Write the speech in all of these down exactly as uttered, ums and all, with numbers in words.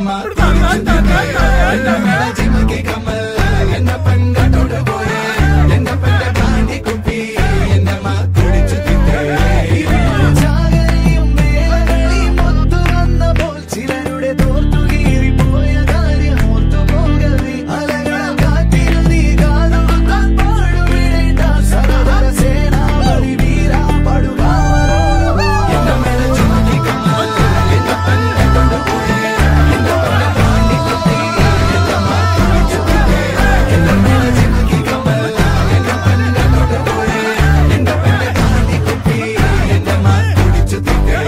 ജിമക്കി കമ്മൽ എന്ന പെൺകാട്ടോട് പോയേ എന്റെ പെട്ട ബ്രാൻഡി കുപ്പി എന്റെ മാ കുടിച്ചു തിന്നേ ചാകരയും വേലകളിയും ഒത്തു വന്നപ്പോൾ ചിലരുടെ തോർത്തു കീറി പോയ കാര്യം ഓർത്തു പോകവി അലകളം കാറ്റിൽ നീ കാതുകുത്താൻ പാടുവിടേണ്ട സഹോദര സേനാപതി വീര പടുവാവരോട് എന്റെ മേലെ ജിമക്കി കമ്മൽ എന്റെ പെൺകാട്ടോട് പോയേ എന്റെ പെട്ട ബ്രാൻഡി കുപ്പി എന്റെ മാ കുടിച്ചു തിന്നേ എന്റെ മേലെ ജിമക്കി കമ്മൽ എന്റെ പെൺകാട്ടോട് പോയേ എന്റെ പെട്ട ബ്രാൻഡി കുപ്പി എന്റെ മാ കുടിച്ചു തിന്നേ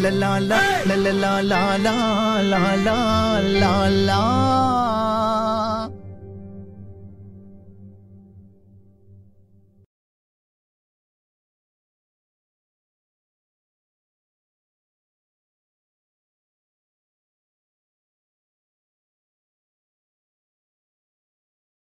la la la la